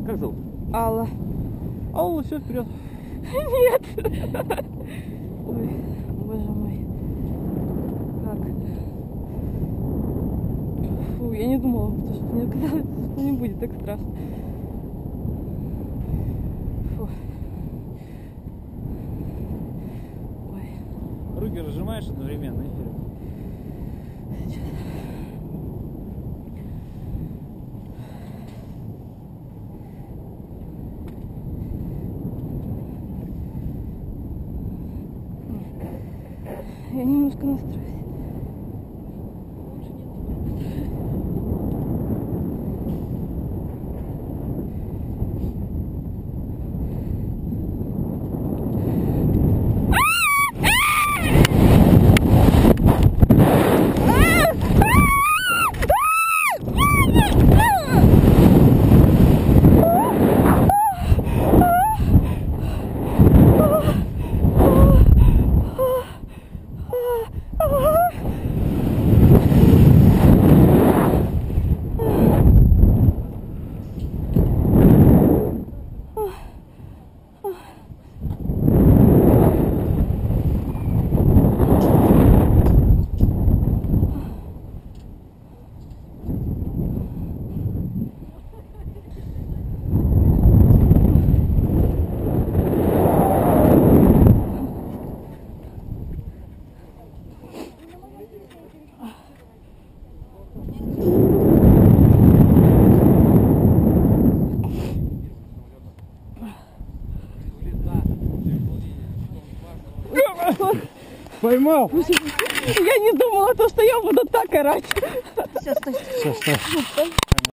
Как зовут? Алла. Алла, все, вперед. Нет. Ой, боже мой. Как? Фу, я не думала, что мне казалось, что не будет так страшно. Фу. Ой. Руки разжимаешь одновременно и вперед. Сейчас. Я немножко настроюсь. Поймал! Я не думала, что я буду так орать. Все, стой.